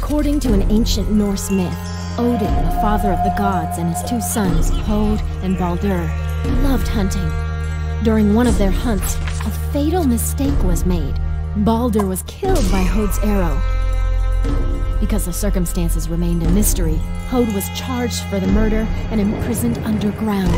According to an ancient Norse myth, Odin, the father of the gods, and his two sons, Hod and Baldur, loved hunting. During one of their hunts, a fatal mistake was made. Baldur was killed by Hod's arrow. Because the circumstances remained a mystery, Hod was charged for the murder and imprisoned underground.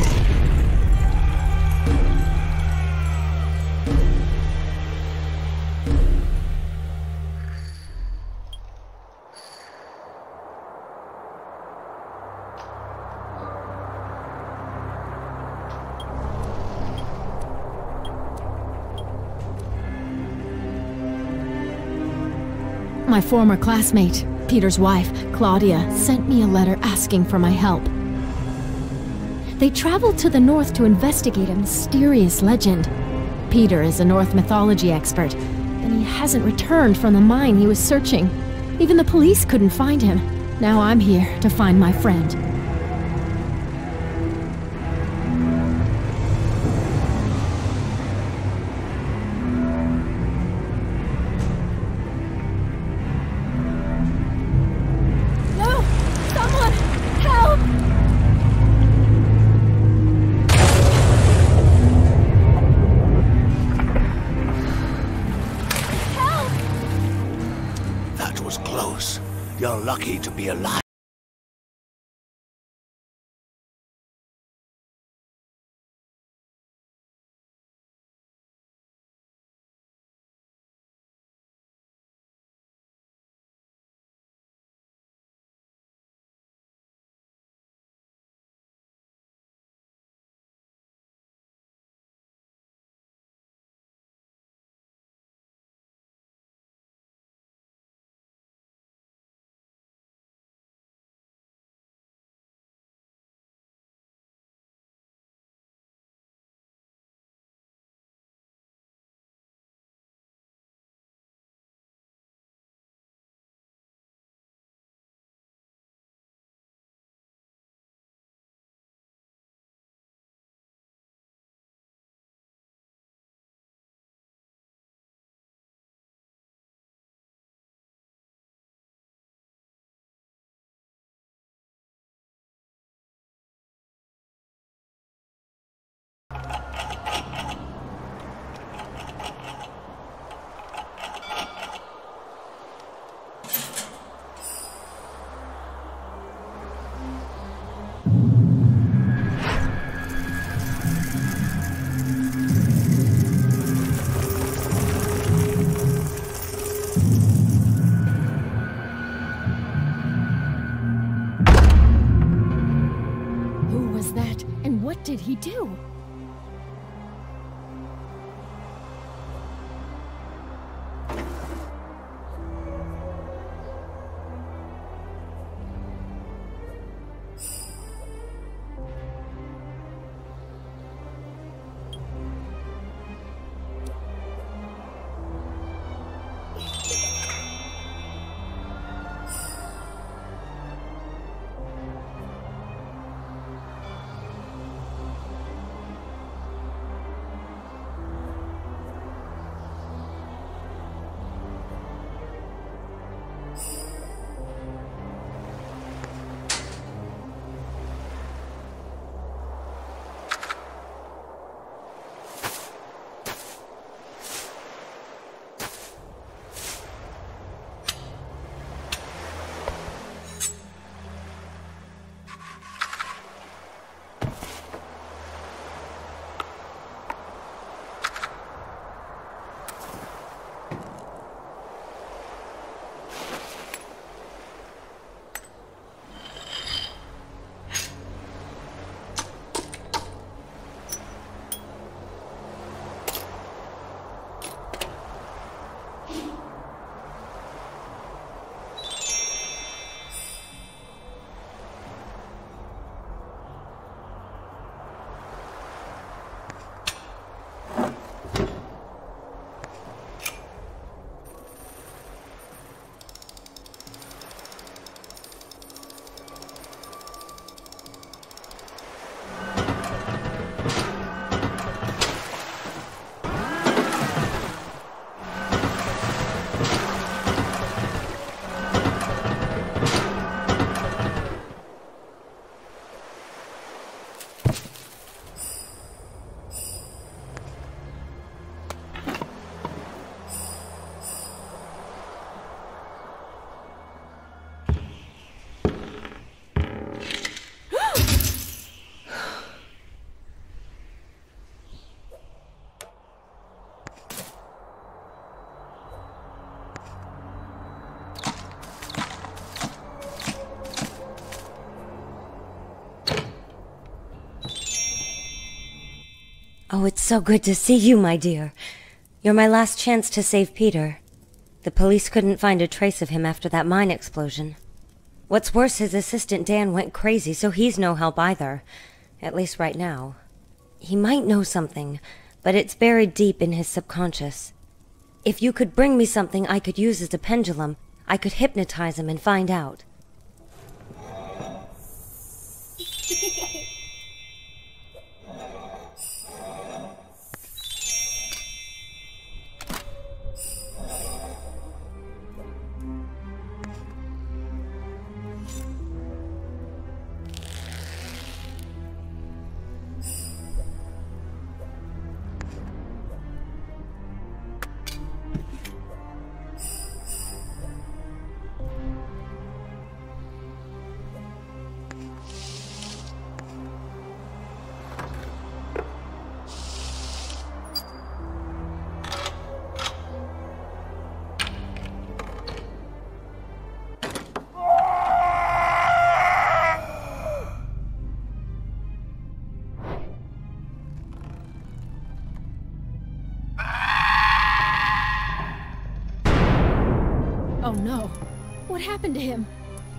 My former classmate, Peter's wife, Claudia, sent me a letter asking for my help. They traveled to the north to investigate a mysterious legend. Peter is a Norse mythology expert, and he hasn't returned from the mine he was searching. Even the police couldn't find him. Now I'm here to find my friend. You're lucky to be alive. What did he do? Oh, it's so good to see you, my dear. You're my last chance to save Peter. The police couldn't find a trace of him after that mine explosion. What's worse, his assistant Dan went crazy, so he's no help either. At least right now. He might know something, but it's buried deep in his subconscious. If you could bring me something I could use as a pendulum, I could hypnotize him and find out. Oh no. What happened to him?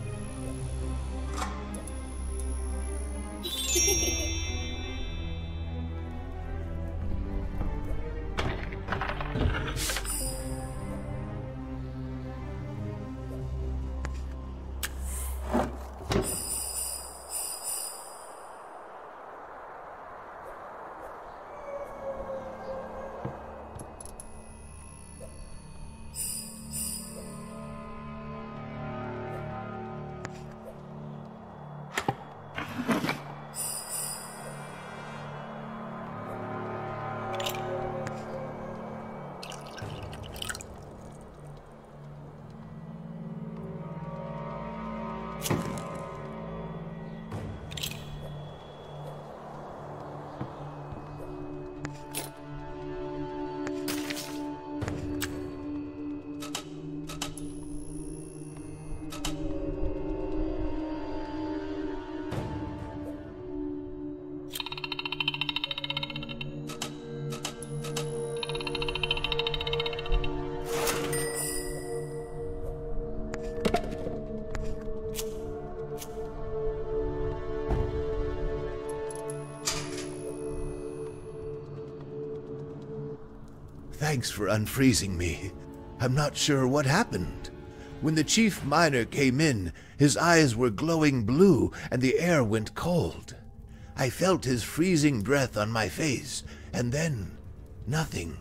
Thanks for unfreezing me. I'm not sure what happened. When the chief miner came in, his eyes were glowing blue and the air went cold. I felt his freezing breath on my face, and then nothing.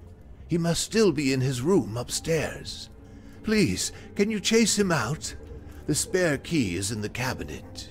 He must still be in his room upstairs. Please, can you chase him out? The spare key is in the cabinet.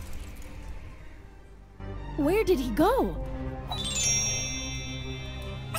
Where did he go?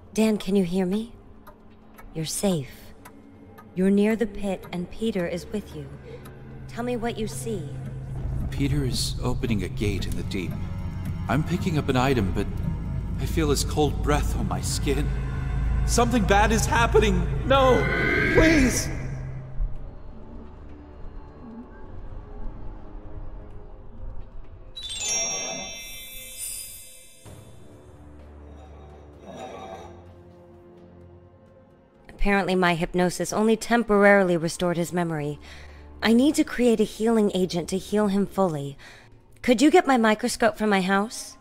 Dan, can you hear me? You're safe. You're near the pit, and Peter is with you. Tell me what you see. Peter is opening a gate in the deep. I'm picking up an item, but I feel his cold breath on my skin. Something bad is happening! No! Please! Apparently my hypnosis only temporarily restored his memory. I need to create a healing agent to heal him fully. Could you get my microscope from my house?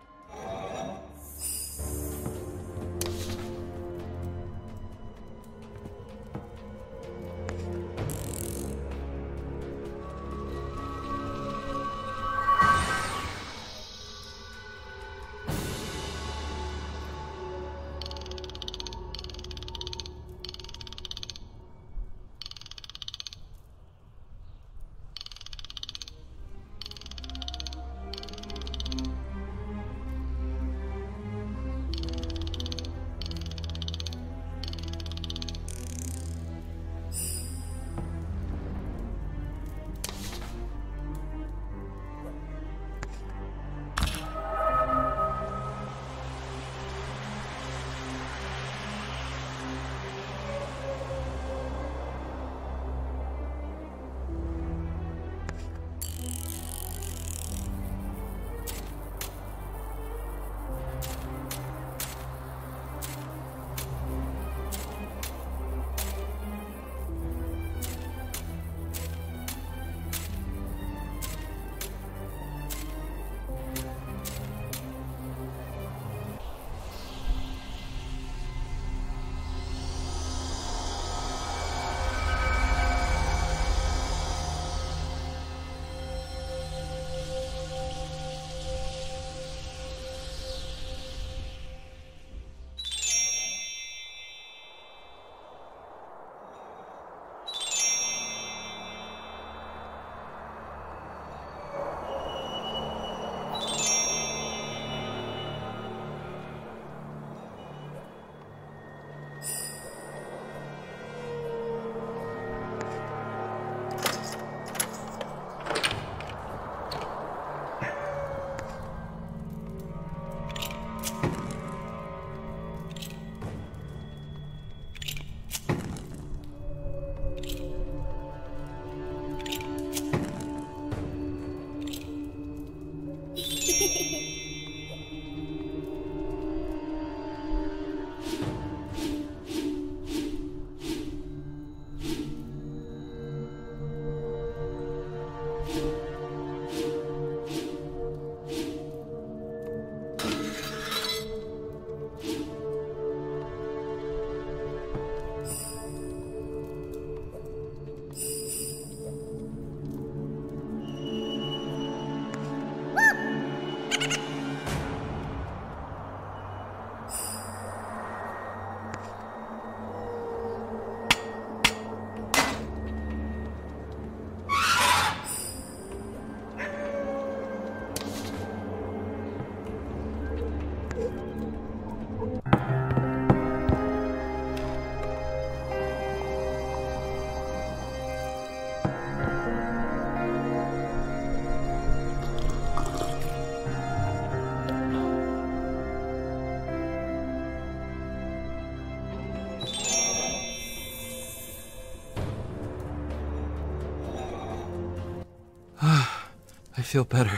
I feel better.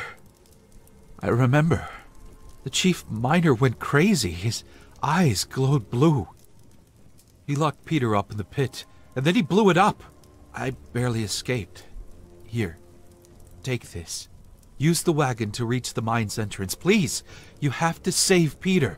I remember. The chief miner went crazy. His eyes glowed blue. He locked Peter up in the pit, and then he blew it up. I barely escaped. Here, take this. Use the wagon to reach the mine's entrance. Please, you have to save Peter.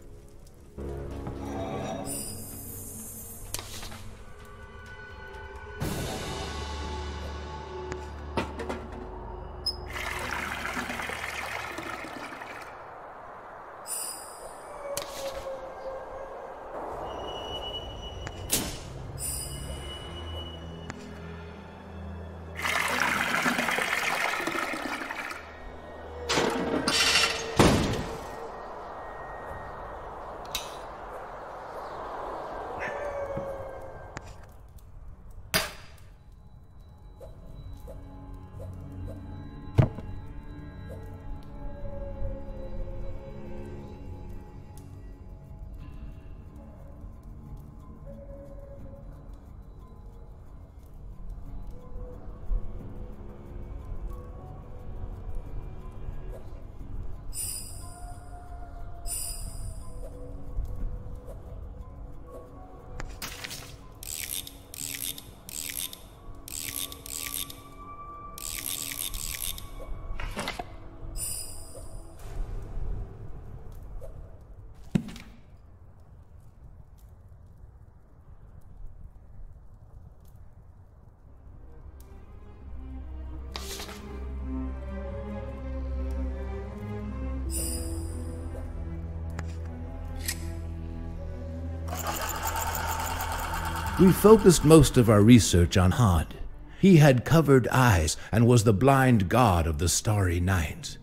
We focused most of our research on Hod. He had covered eyes and was the blind god of the starry night.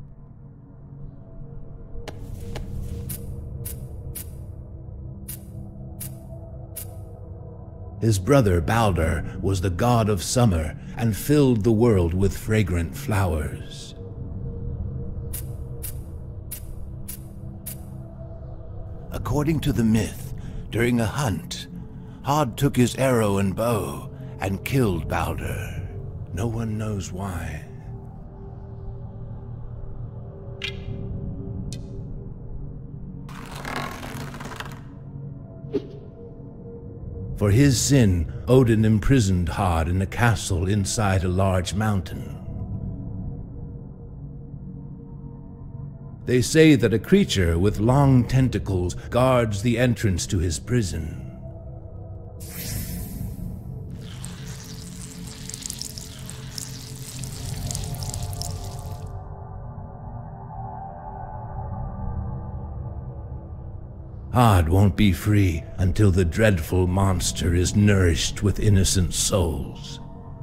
His brother Baldur was the god of summer and filled the world with fragrant flowers. According to the myth, during a hunt, Hod took his arrow and bow and killed Baldur. No one knows why. For his sin, Odin imprisoned Hod in a castle inside a large mountain. They say that a creature with long tentacles guards the entrance to his prison. Hod won't be free until the dreadful monster is nourished with innocent souls.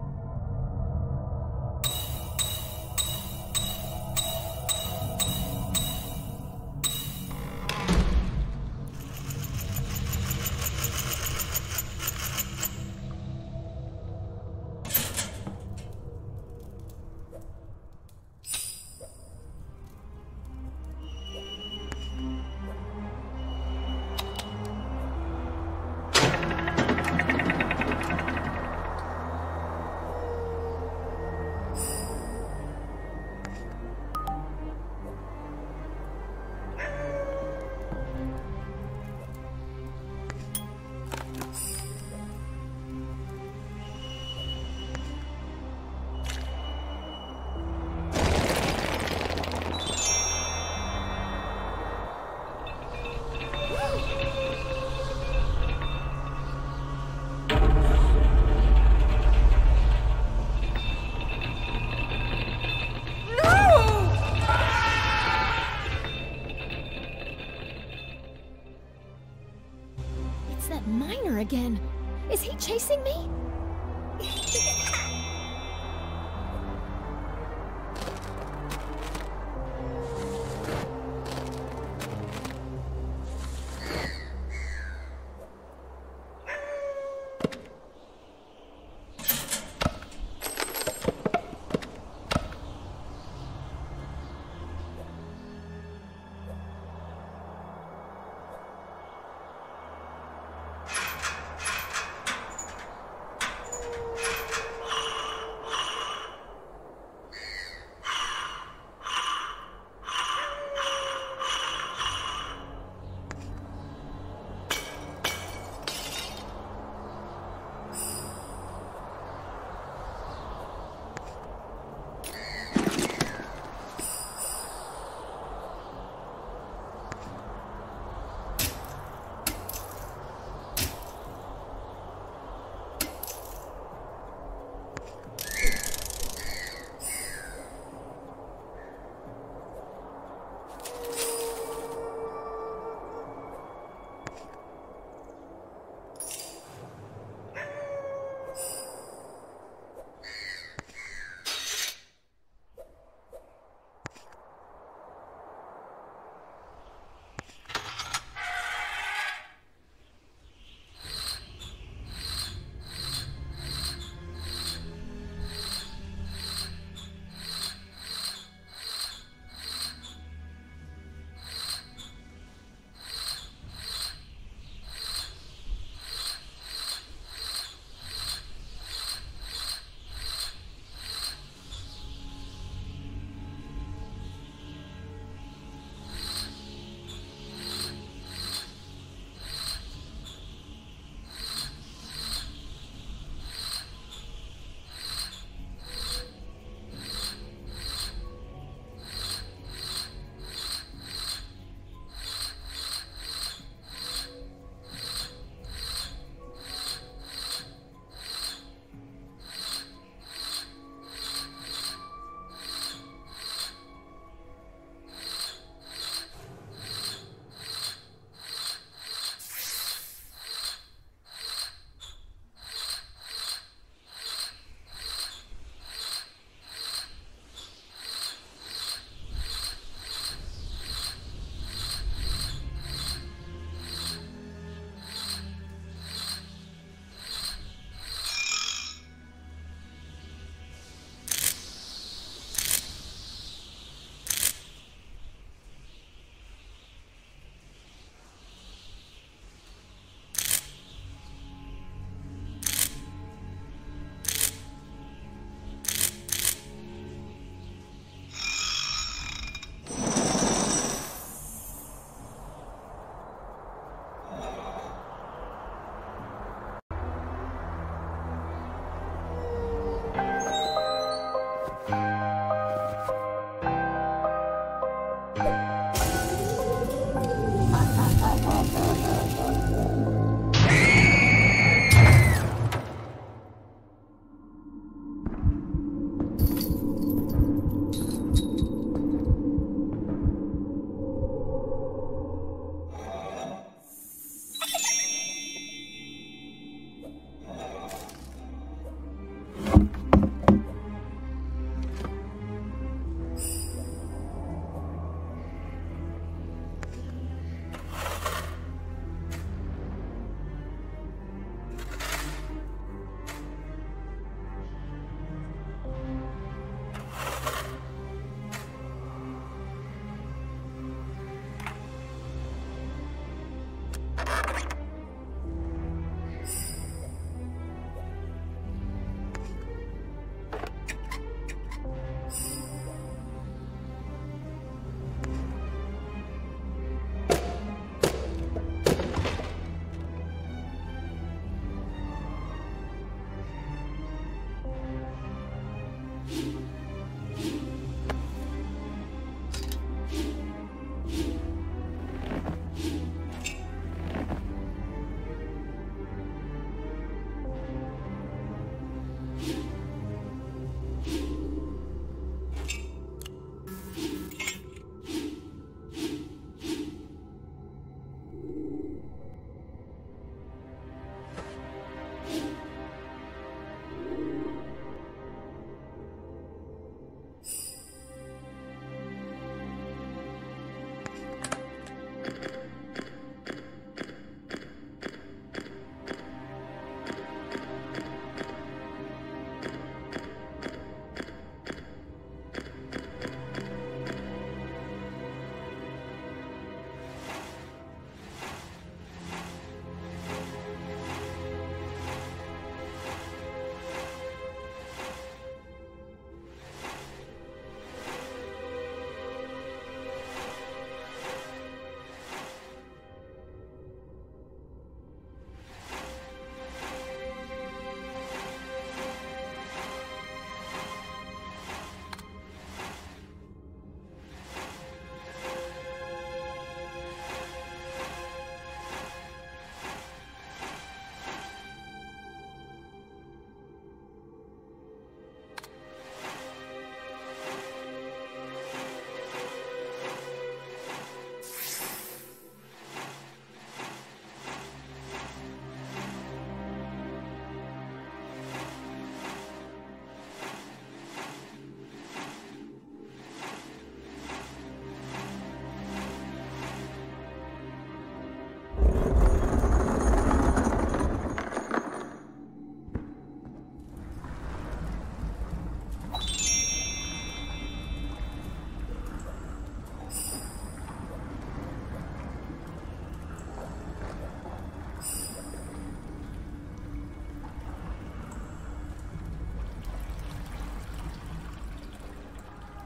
It's that miner again. Is he chasing me?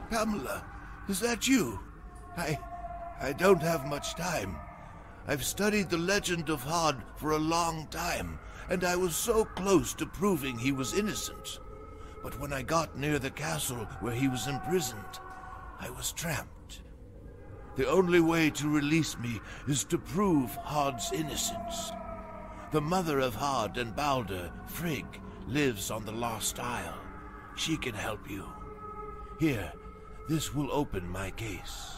Pamela, is that you? I don't have much time. I've studied the legend of Hod for a long time, and I was so close to proving he was innocent. But when I got near the castle where he was imprisoned, I was trapped. The only way to release me is to prove Hod's innocence. The mother of Hod and Balder, Frigg, lives on the Lost Isle. She can help you. Here, this will open my case.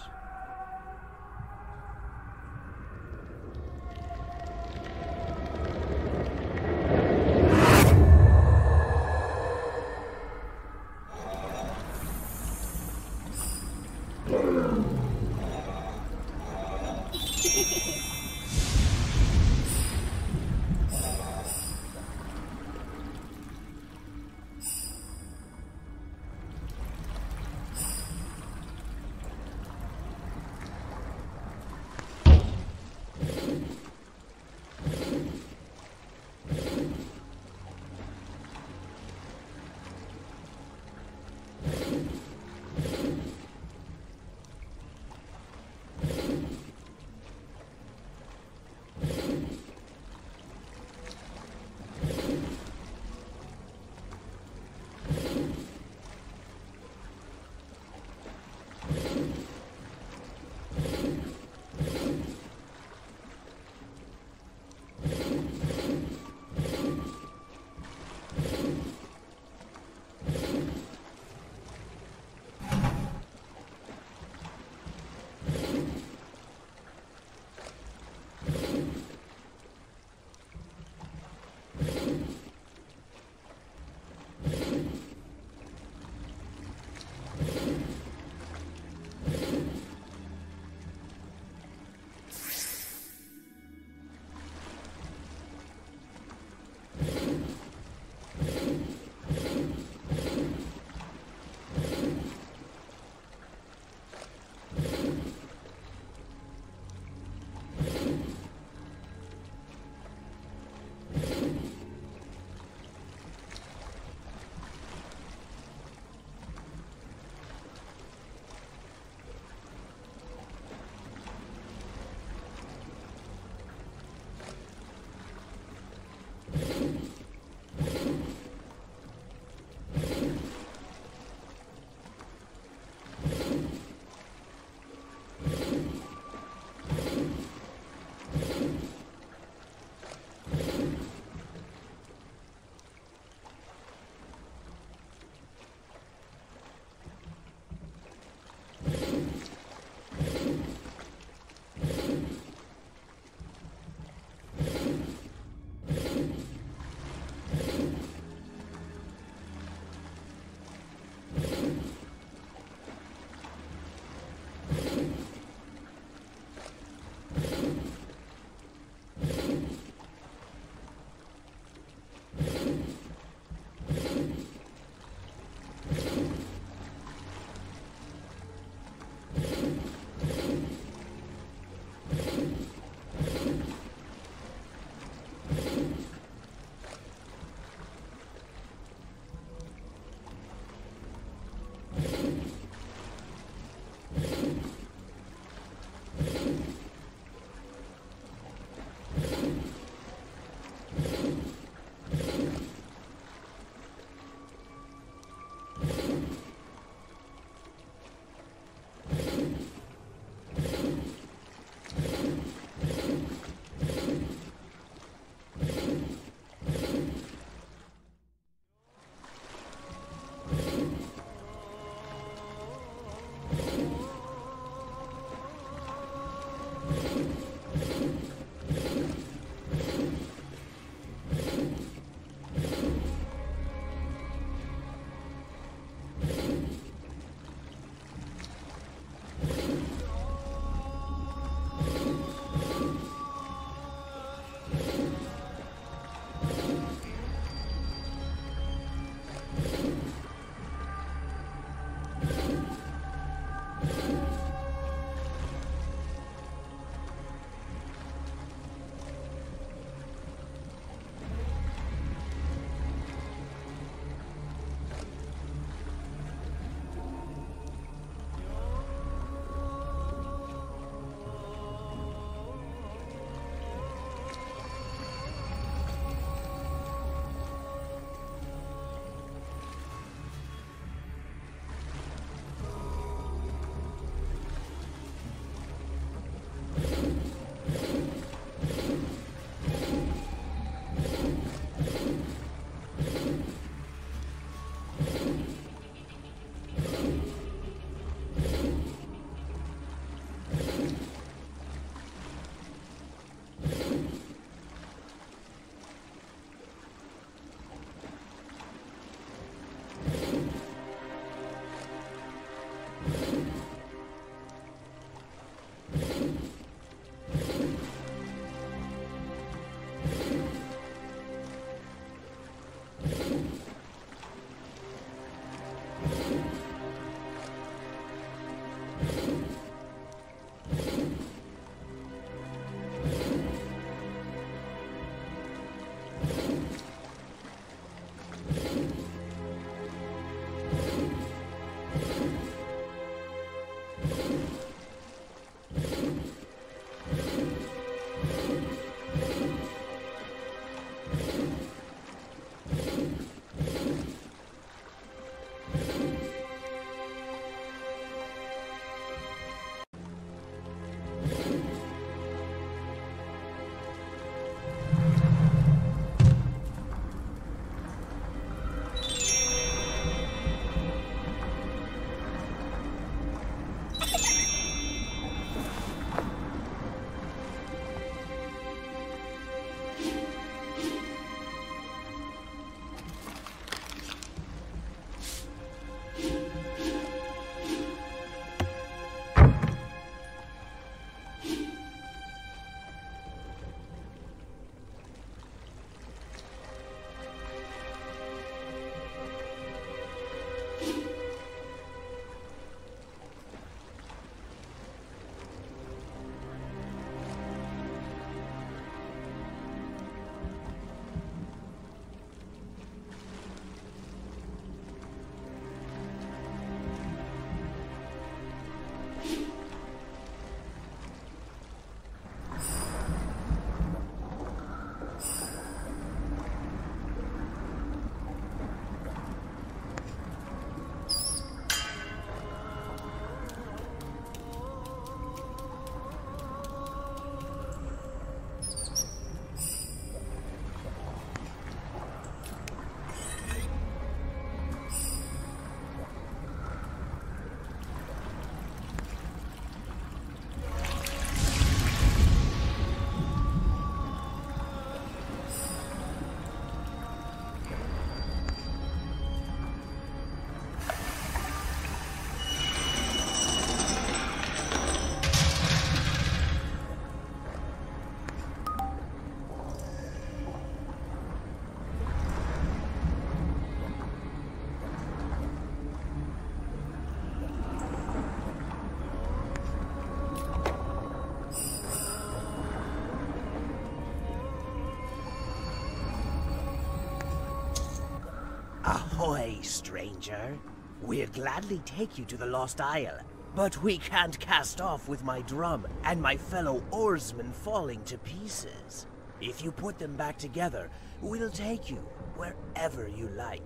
Ahoy, stranger. We'd gladly take you to the Lost Isle, but we can't cast off with my drum and my fellow oarsmen falling to pieces. If you put them back together, we'll take you wherever you like.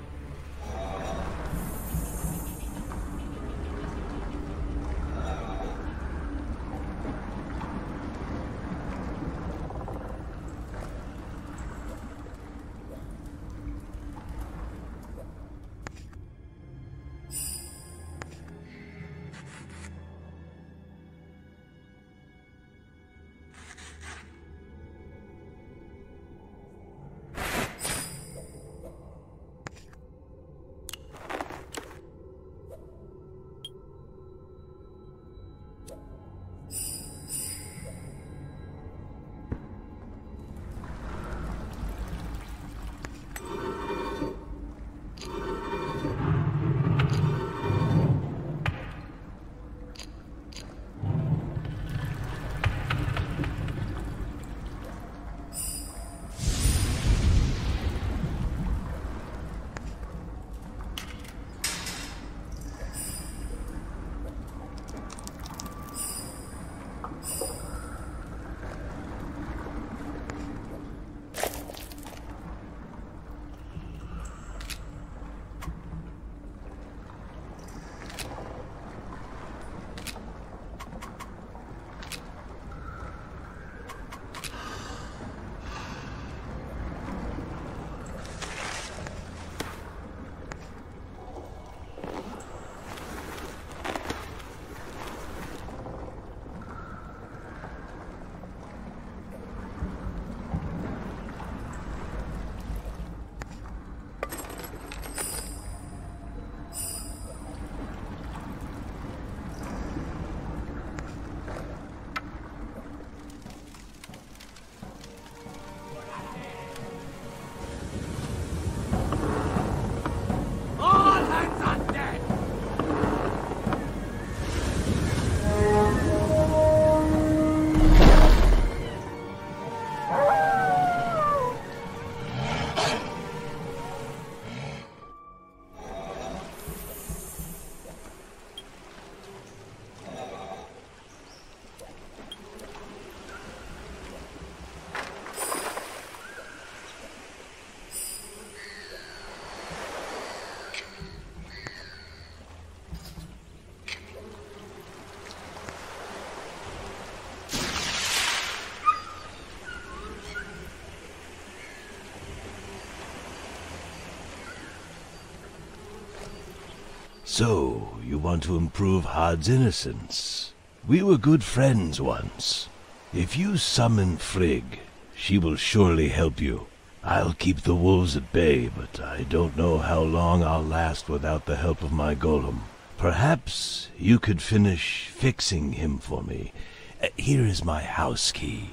So, you want to improve Hod's innocence? We were good friends once. If you summon Frigg, she will surely help you. I'll keep the wolves at bay, but I don't know how long I'll last without the help of my golem. Perhaps you could finish fixing him for me. Here is my house key.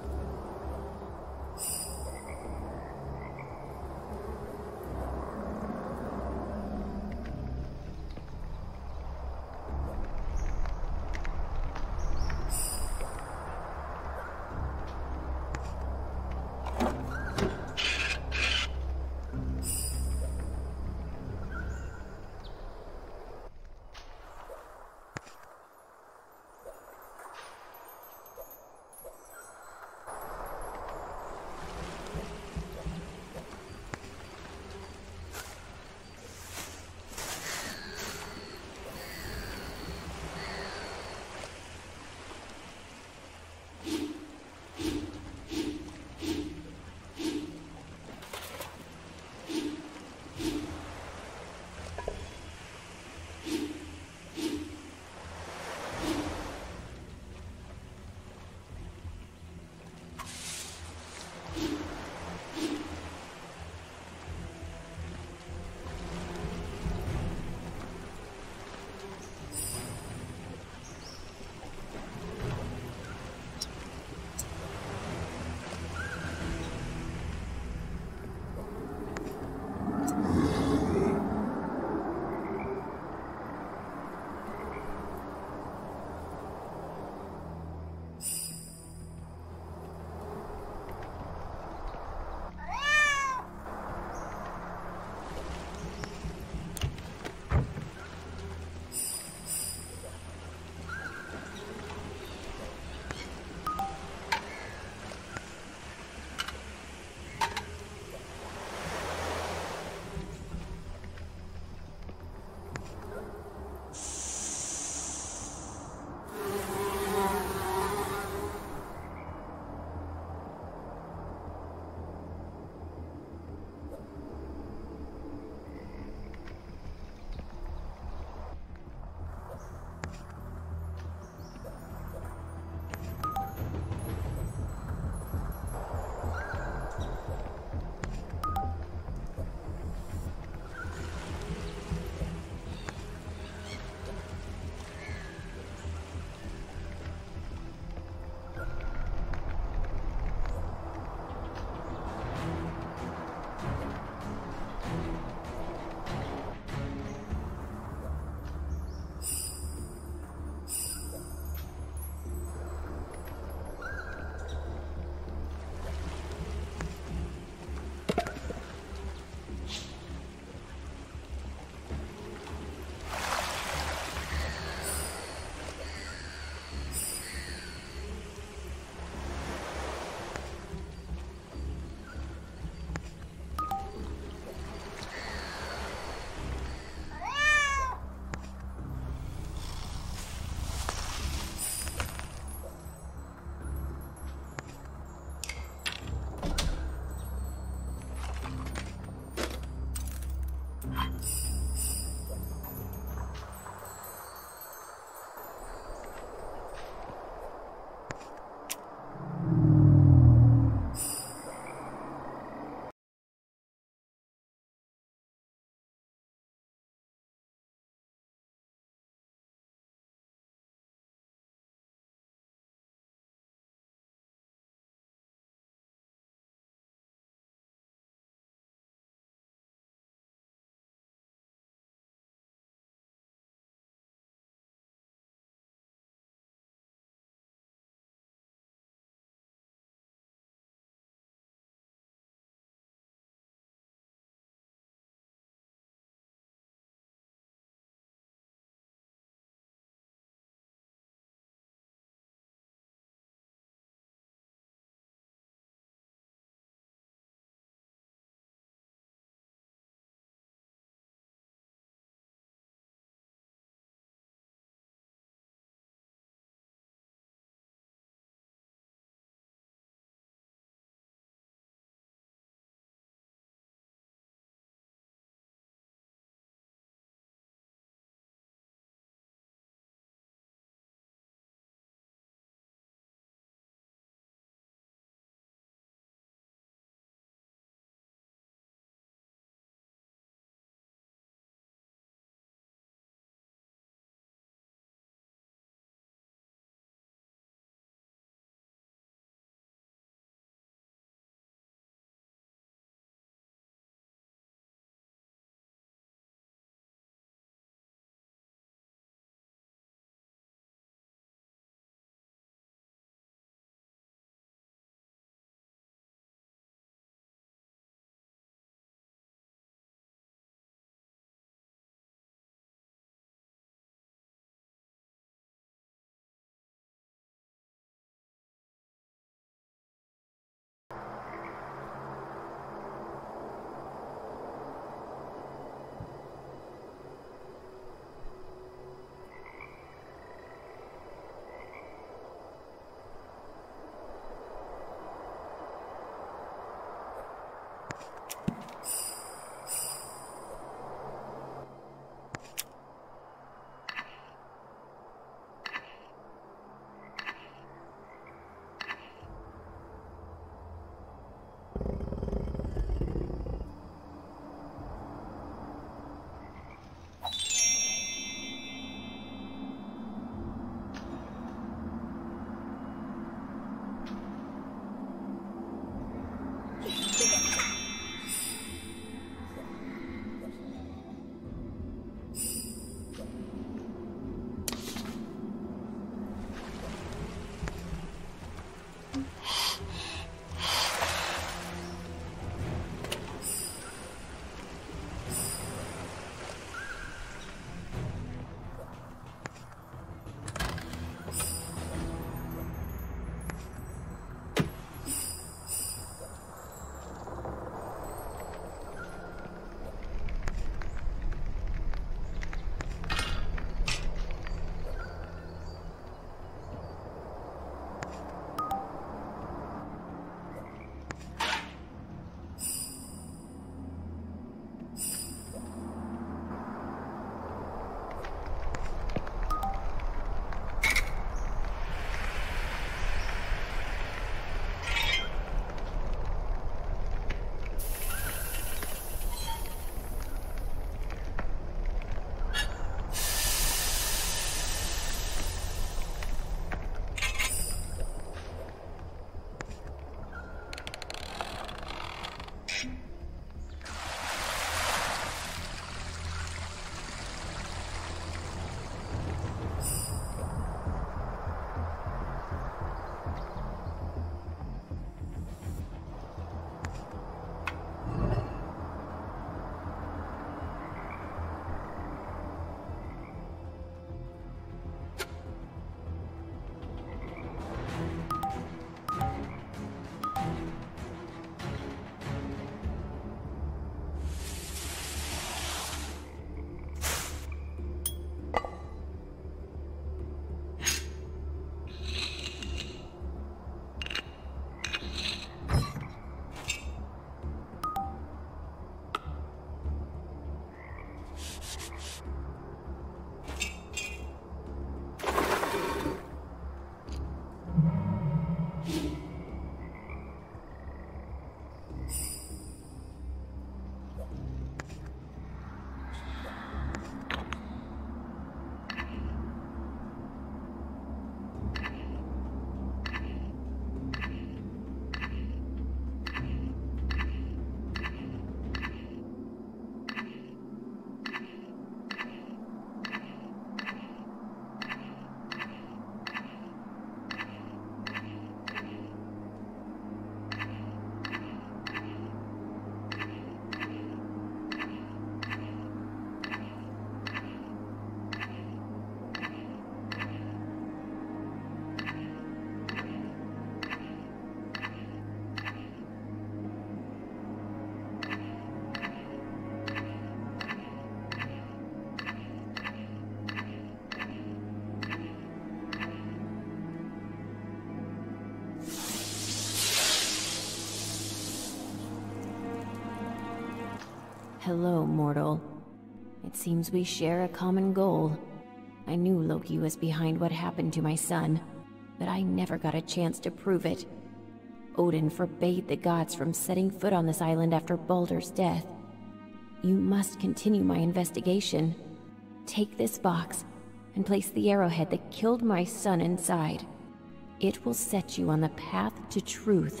Hello, mortal. It seems we share a common goal. I knew Loki was behind what happened to my son, but I never got a chance to prove it. Odin forbade the gods from setting foot on this island after Baldur's death. You must continue my investigation. Take this box and place the arrowhead that killed my son inside. It will set you on the path to truth.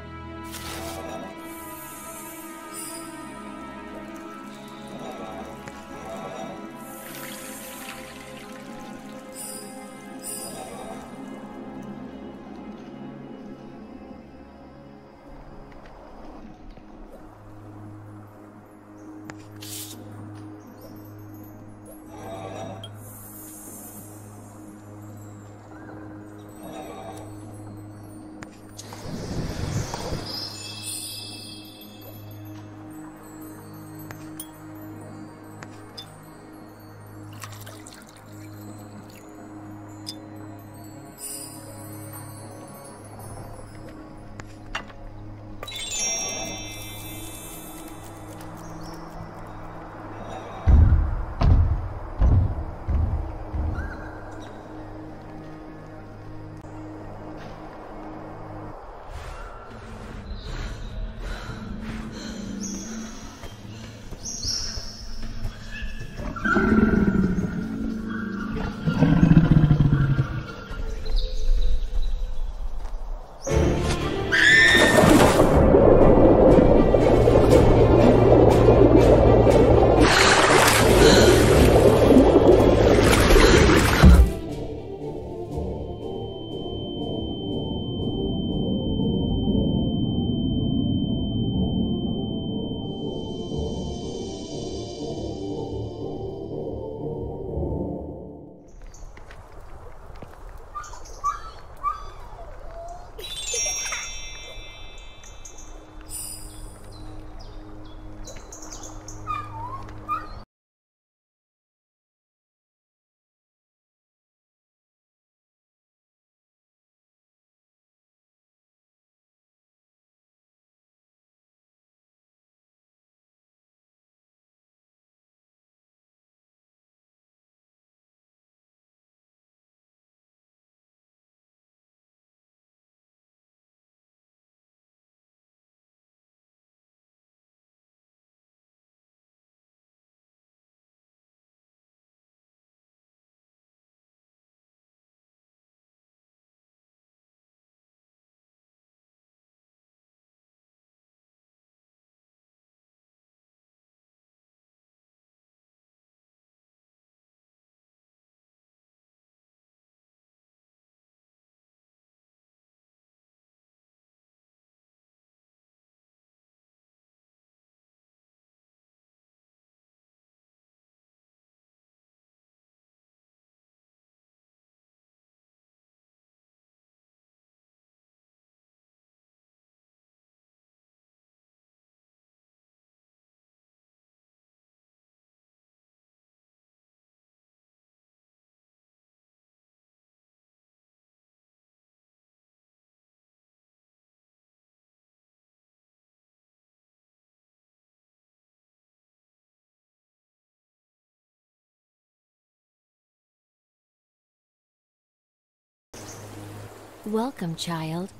Welcome, child.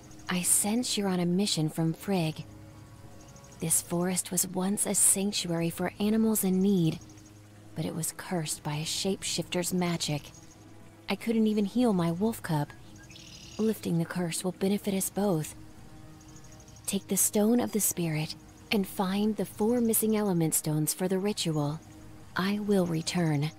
I sense you're on a mission from Frigg. This forest was once a sanctuary for animals in need, but it was cursed by a shapeshifter's magic. I couldn't even heal my wolf cub. Lifting the curse will benefit us both. Take the Stone of the Spirit and find the 4 missing element stones for the ritual. I will return.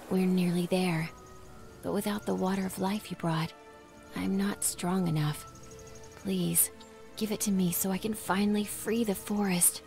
We're nearly there. But without the water of life you brought, I'm not strong enough. Please, give it to me so I can finally free the forest.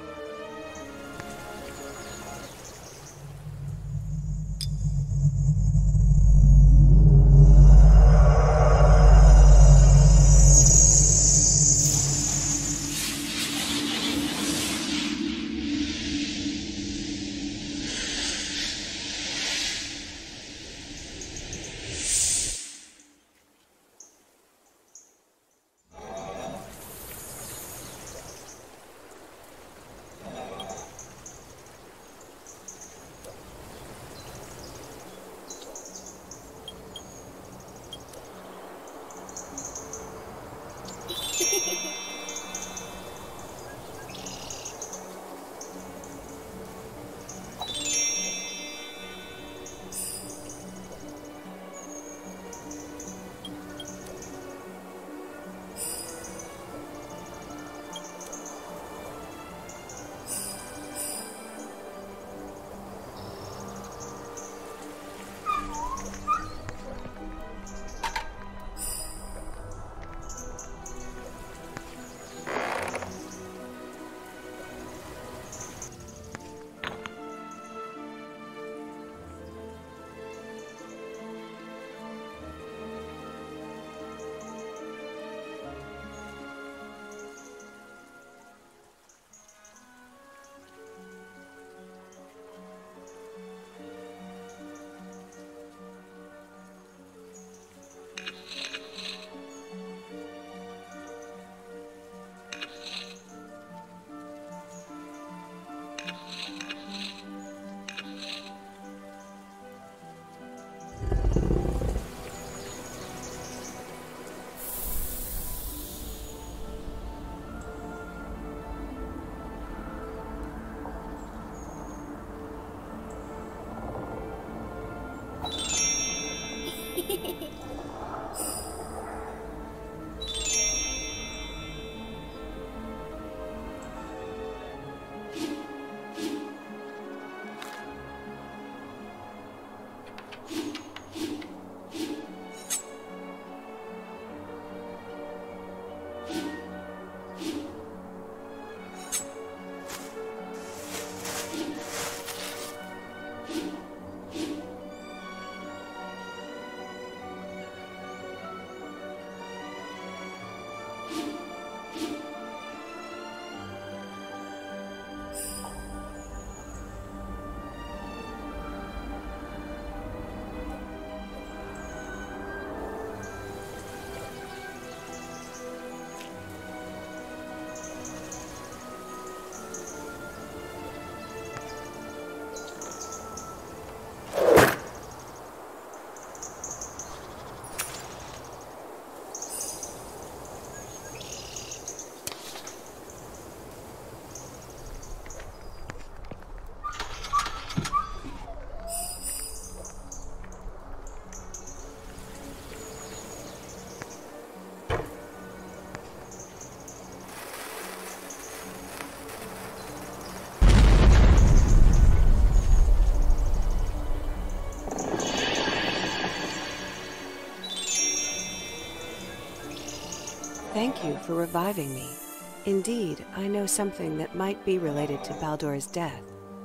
Thank you for reviving me. Indeed, I know something that might be related to Baldur's death.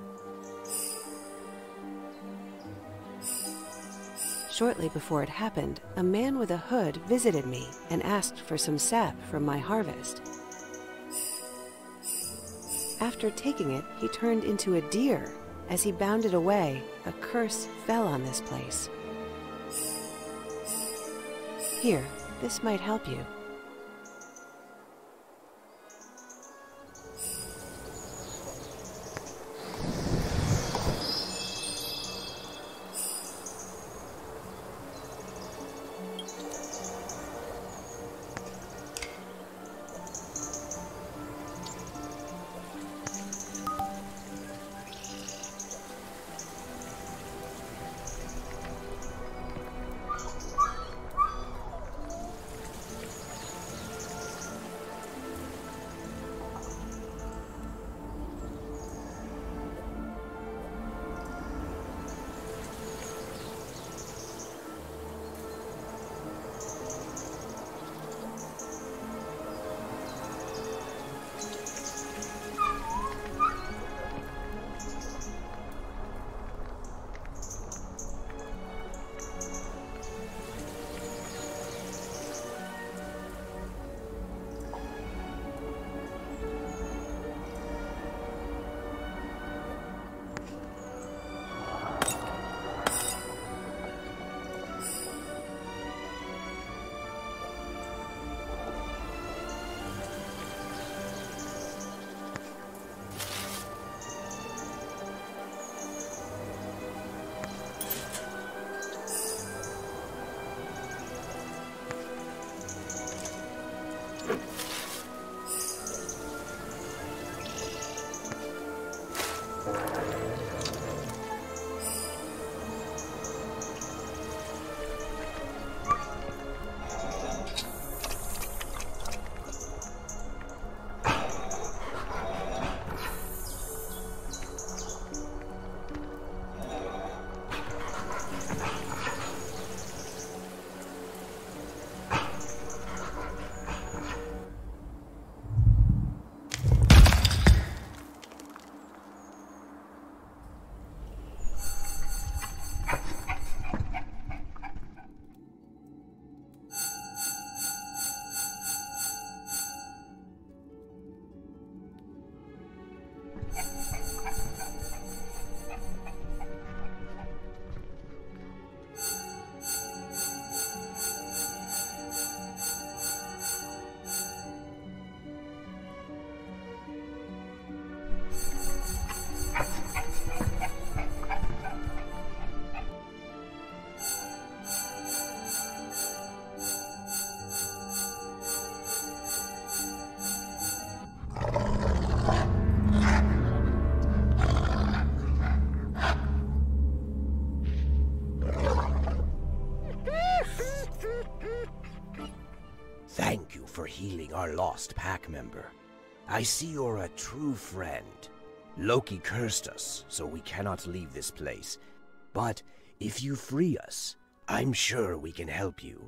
Shortly before it happened, a man with a hood visited me and asked for some sap from my harvest. After taking it, he turned into a deer. As he bounded away, a curse fell on this place. Here, this might help you. healing our lost pack member. I see you're a true friend. Loki cursed us, so we cannot leave this place. But if you free us, I'm sure we can help you.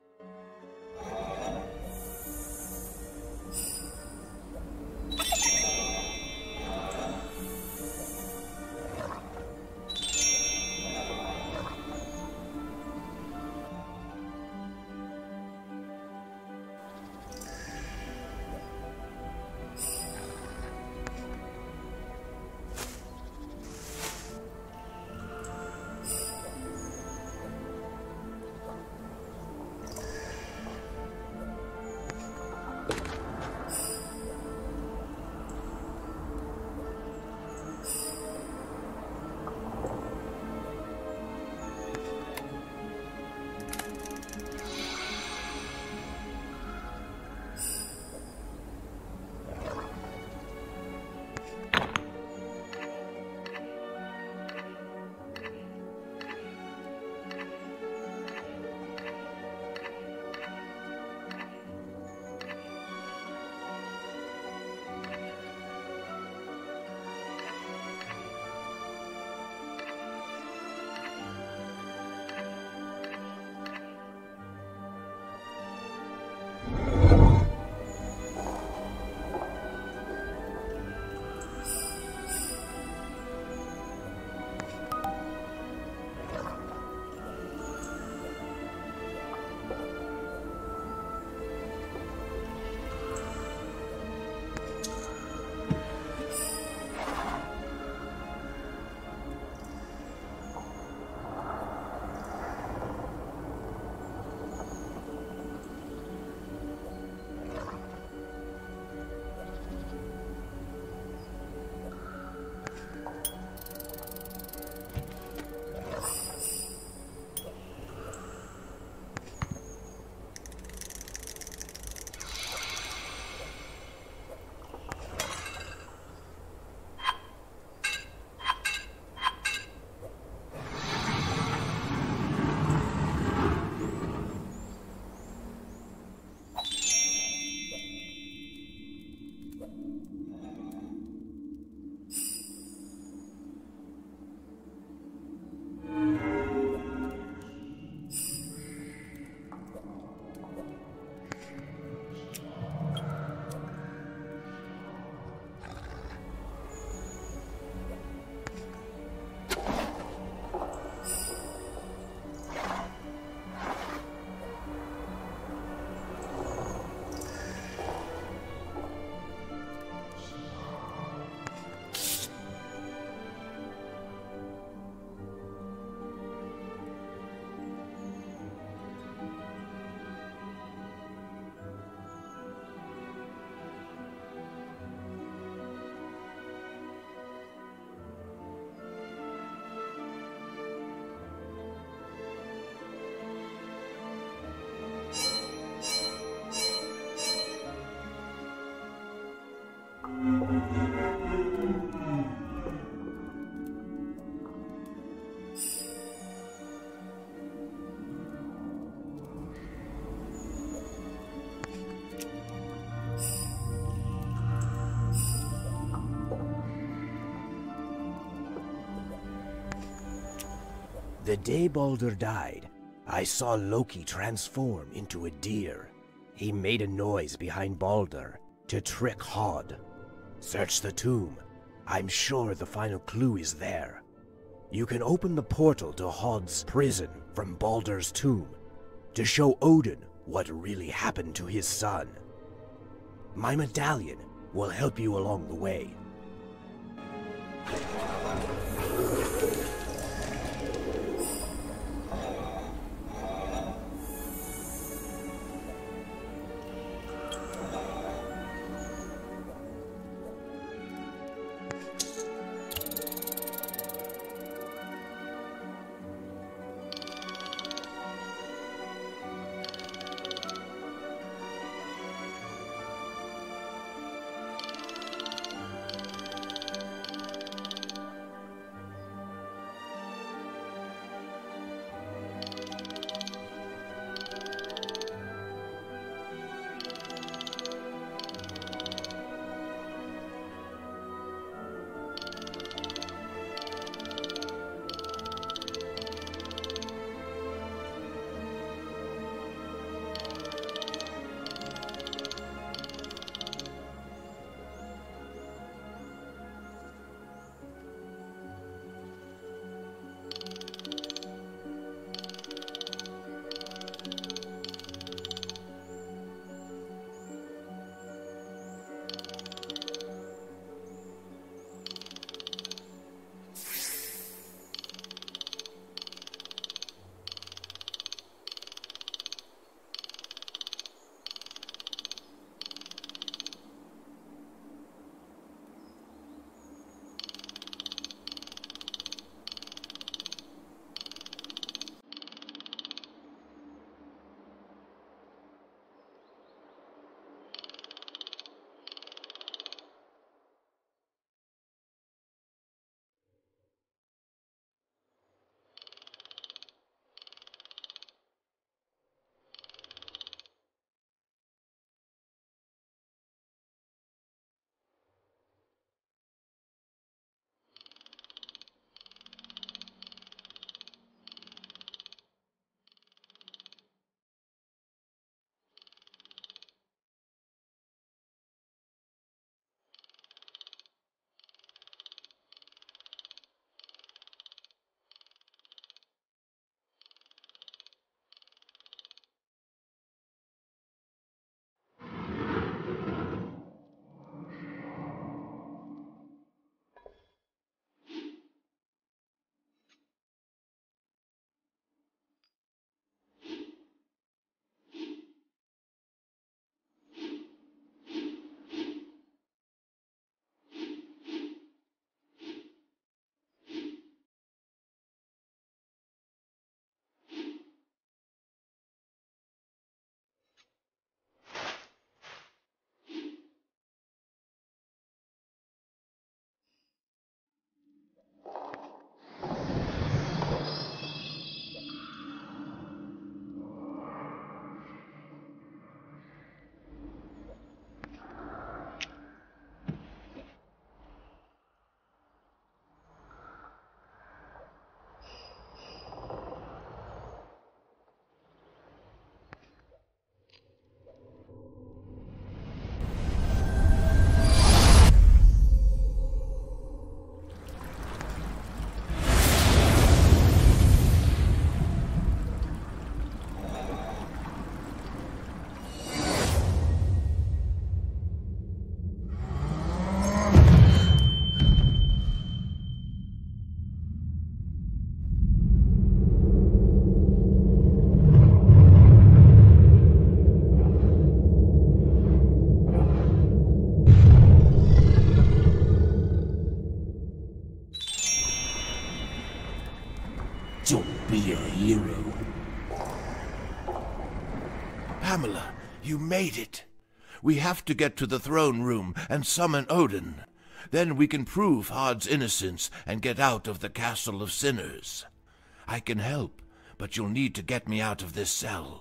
The day Baldur died, I saw Loki transform into a deer. He made a noise behind Baldur to trick Hod. Search the tomb. I'm sure the final clue is there. You can open the portal to Hod's prison from Baldur's tomb to show Odin what really happened to his son. My medallion will help you along the way. be a hero. Pamela, you made it. We have to get to the throne room and summon Odin. Then we can prove Hod's innocence and get out of the Castle of Sinners. I can help, but you'll need to get me out of this cell.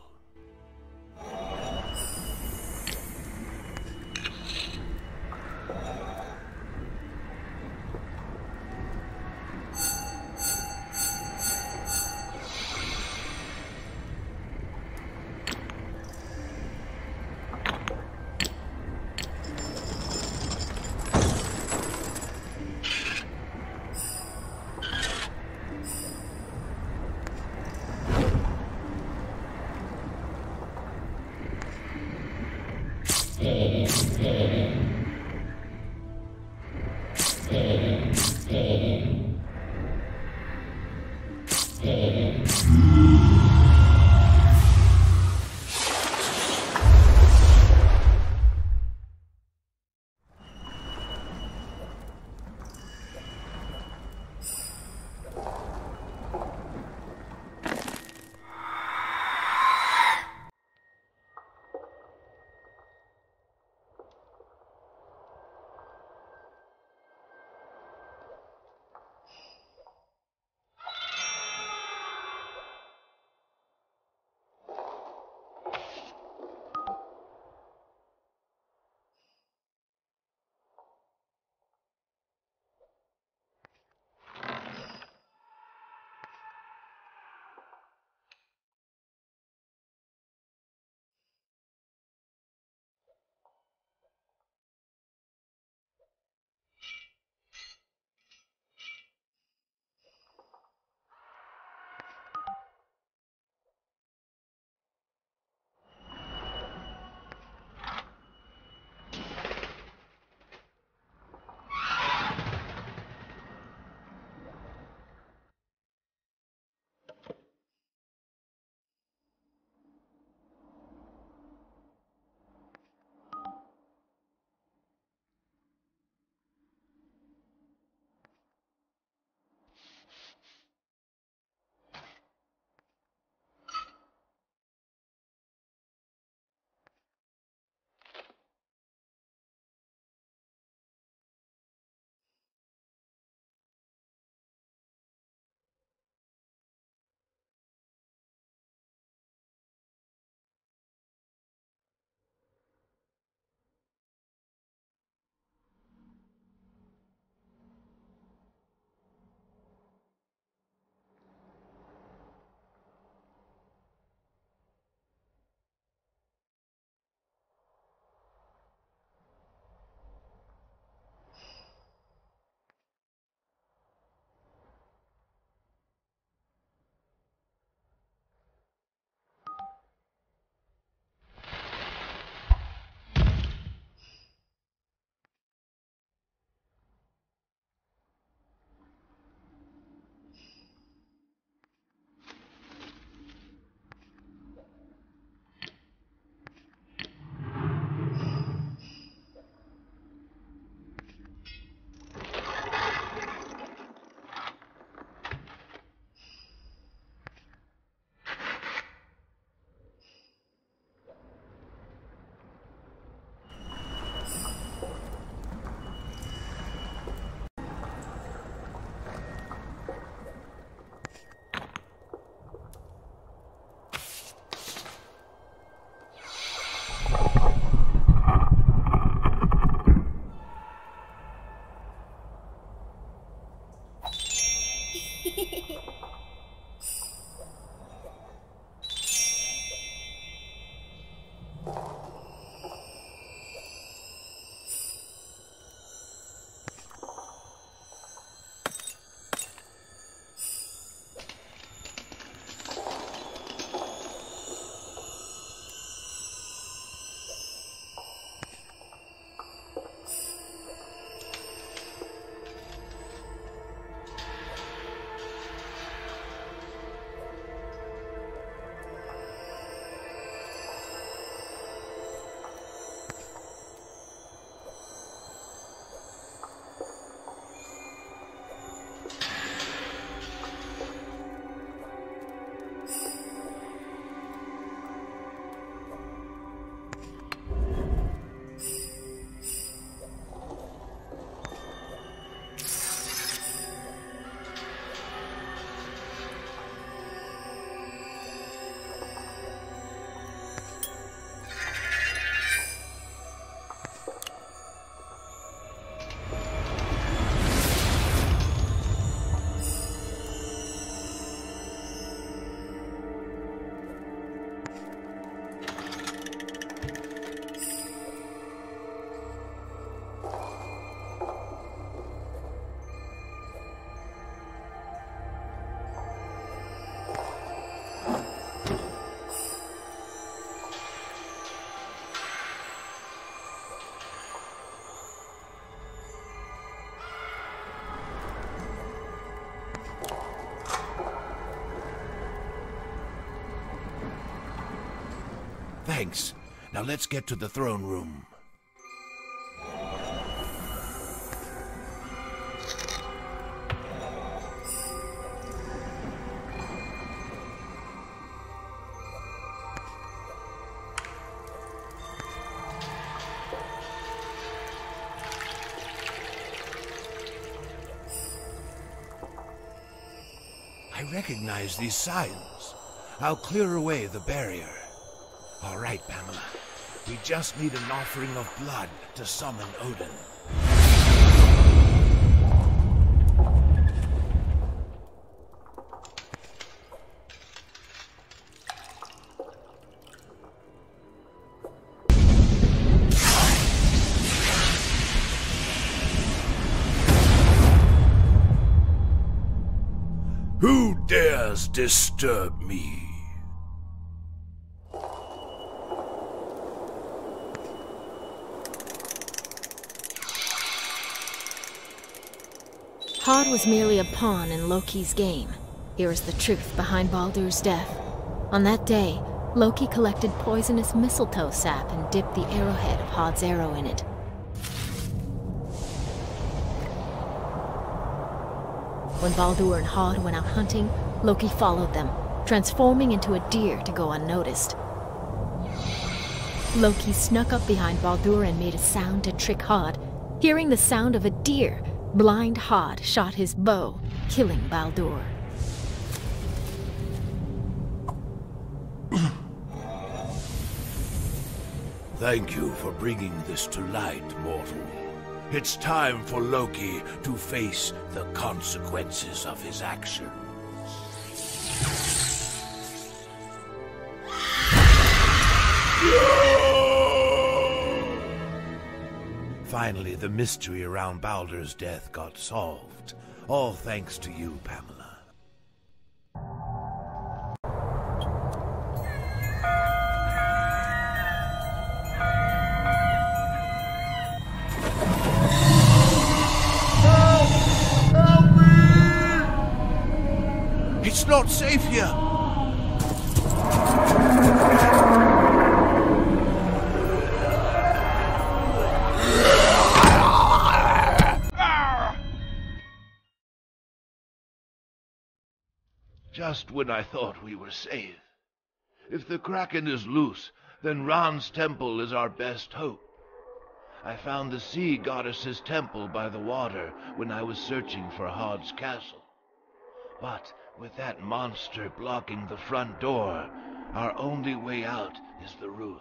Thanks. Now let's get to the throne room. I recognize these signs. I'll clear away the barrier. All right, Pamela. We just need an offering of blood to summon Odin. Who dares disturb me? Hod was merely a pawn in Loki's game. Here is the truth behind Baldur's death. On that day, Loki collected poisonous mistletoe sap and dipped the arrowhead of Hod's arrow in it. When Baldur and Hod went out hunting, Loki followed them, transforming into a deer to go unnoticed. Loki snuck up behind Baldur and made a sound to trick Hod. Hearing the sound of a deer, blind Hod shot his bow, killing Baldur. Thank you for bringing this to light, mortal. It's time for Loki to face the consequences of his actions. Finally, the mystery around Baldur's death got solved. All thanks to you, Pamela. It's not safe here! Just when I thought we were safe. If the Kraken is loose, then Ran's temple is our best hope. I found the sea goddess's temple by the water when I was searching for Hod's castle. But with that monster blocking the front door, our only way out is the roof.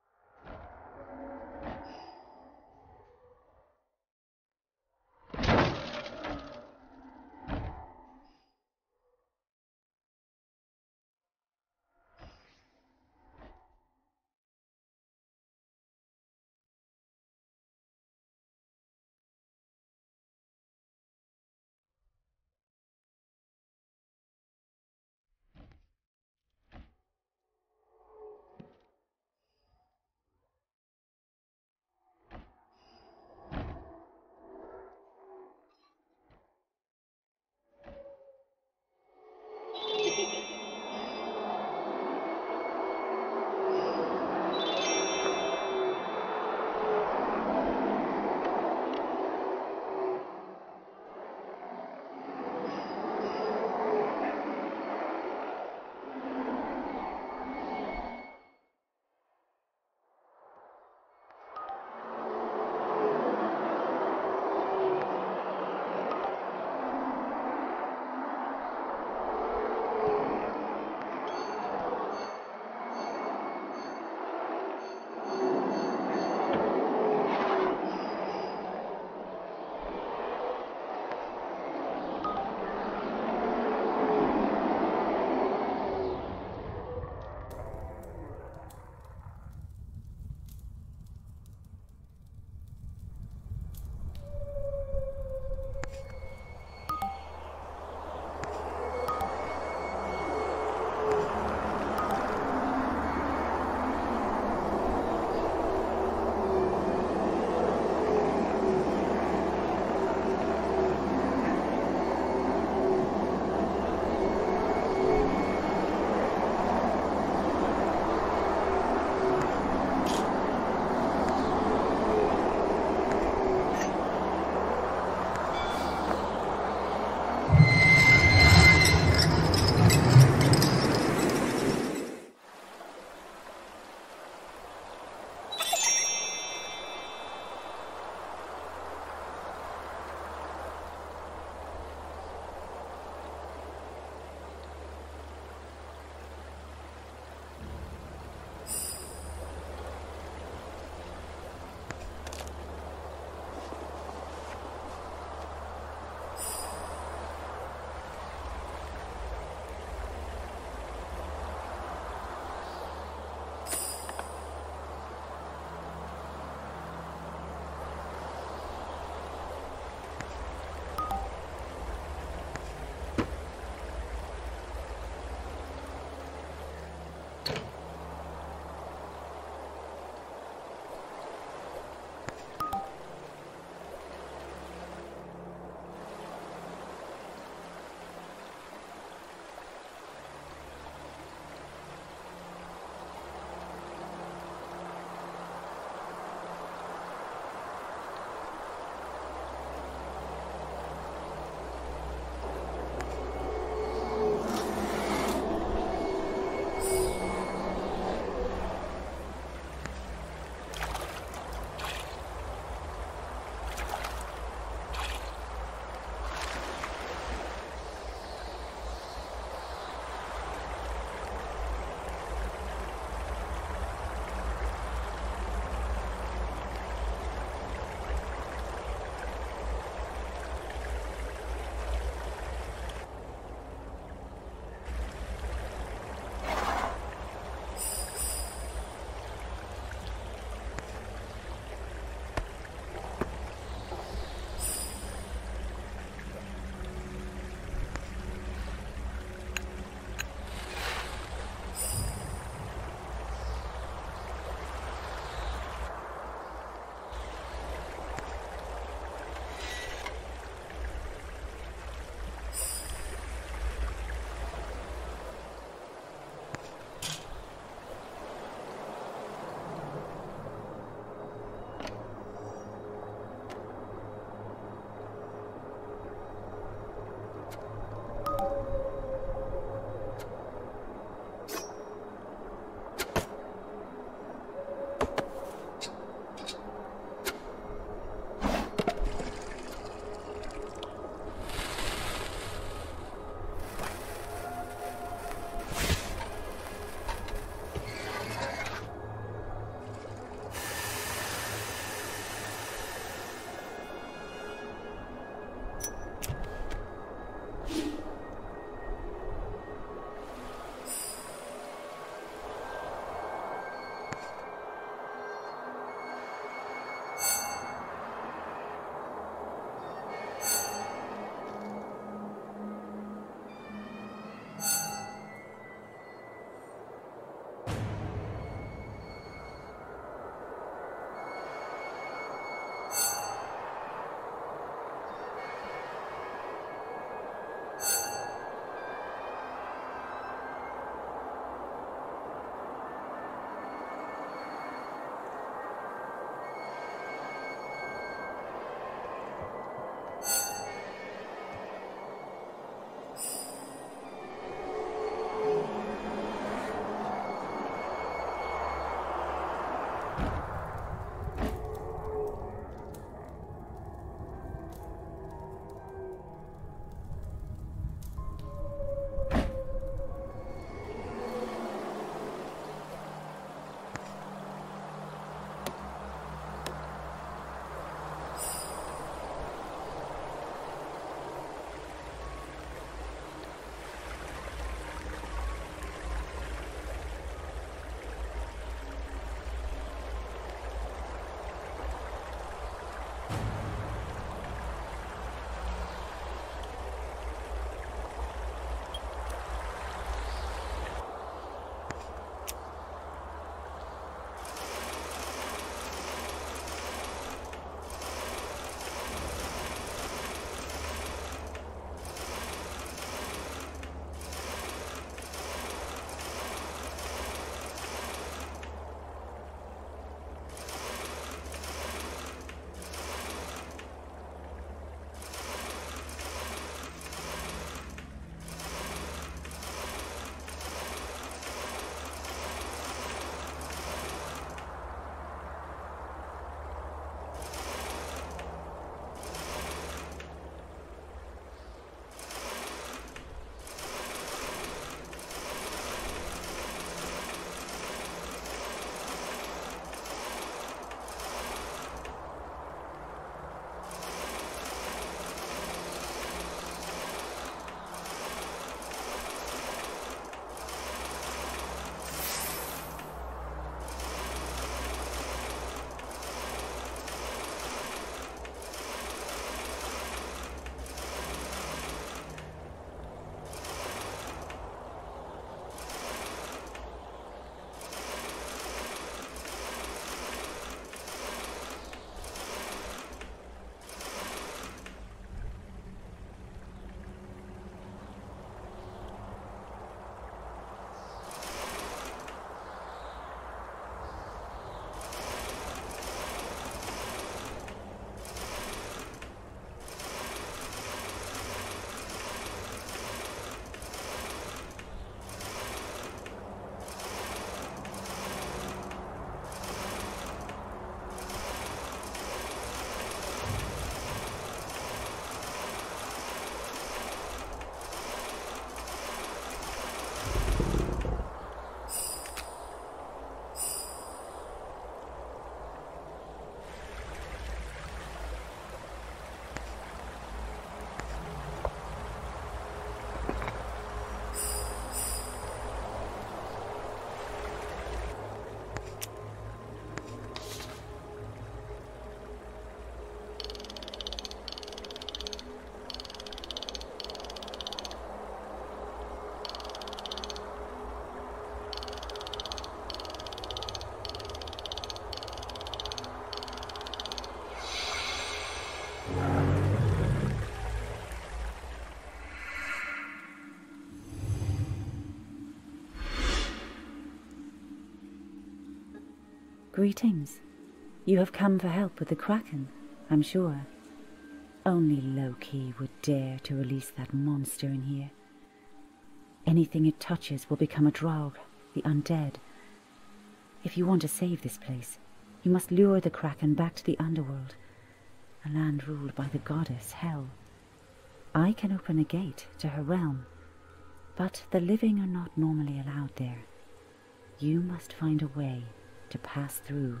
Greetings. You have come for help with the Kraken, I'm sure. Only Loki would dare to release that monster in here. Anything it touches will become a Draug, the undead. If you want to save this place, you must lure the Kraken back to the underworld, a land ruled by the goddess Hel. I can open a gate to her realm, but the living are not normally allowed there. You must find a way to pass through.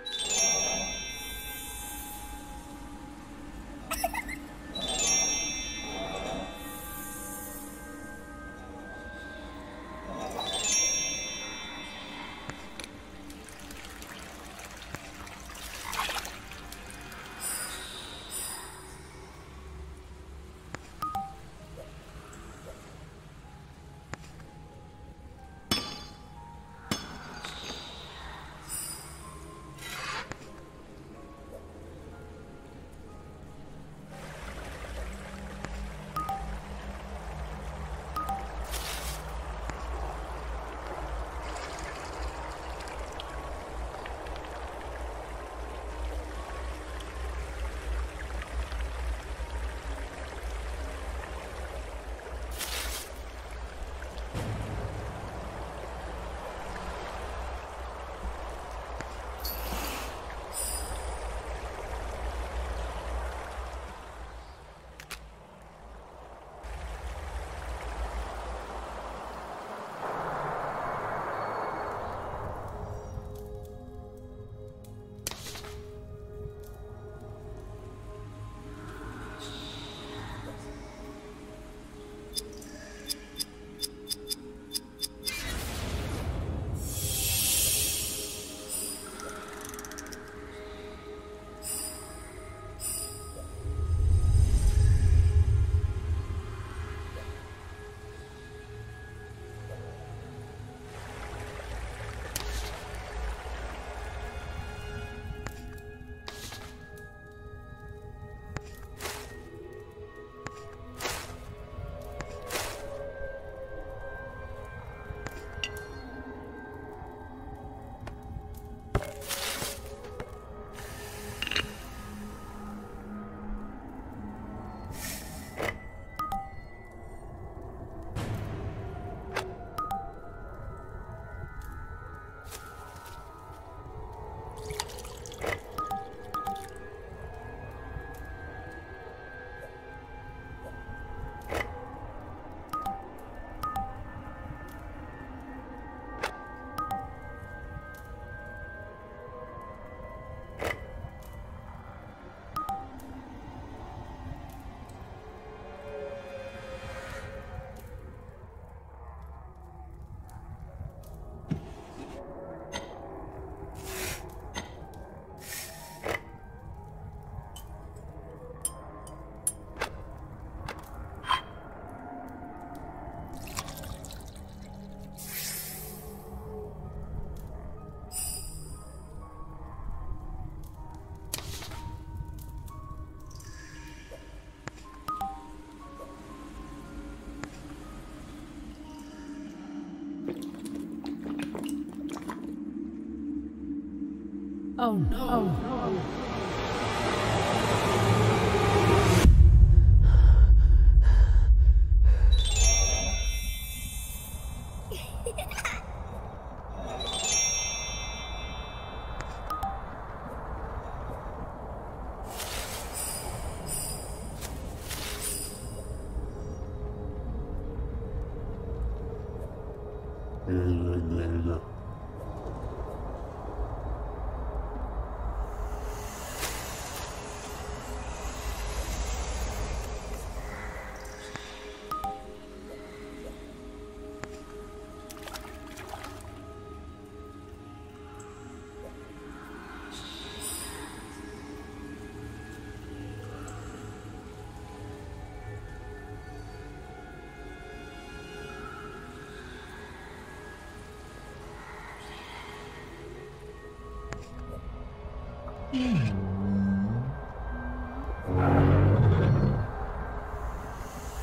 Oh no. Oh no.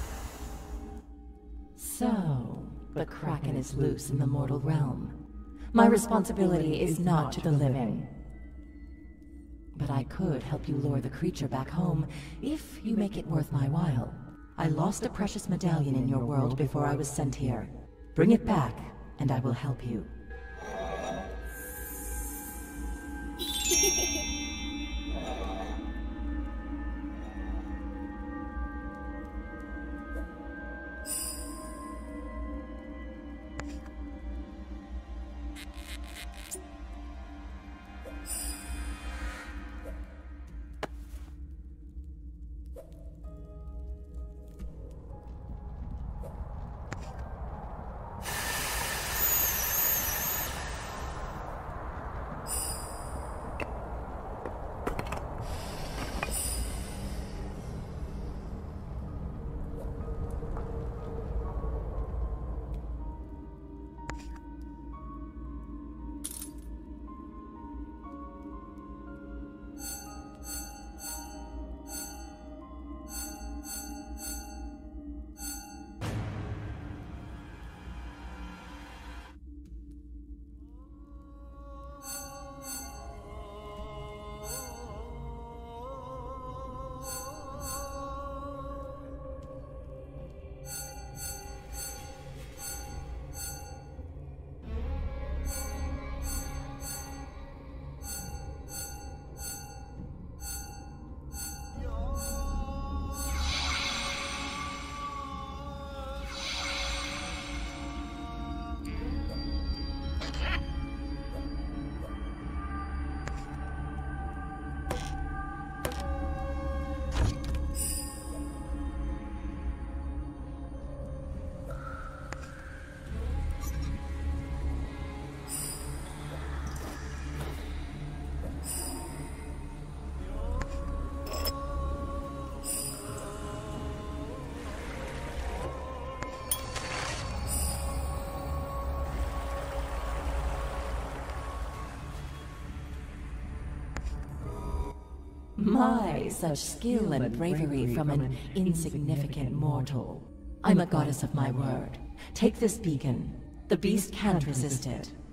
So, the Kraken is loose in the mortal realm. My responsibility is not to the living. But I could help you lure the creature back home, if you make it worth my while. I lost a precious medallion in your world before I was sent here. Bring it back, and I will help you. My, such skill and bravery from an insignificant mortal. I'm a goddess of my word. Take this beacon. The beast can't resist it.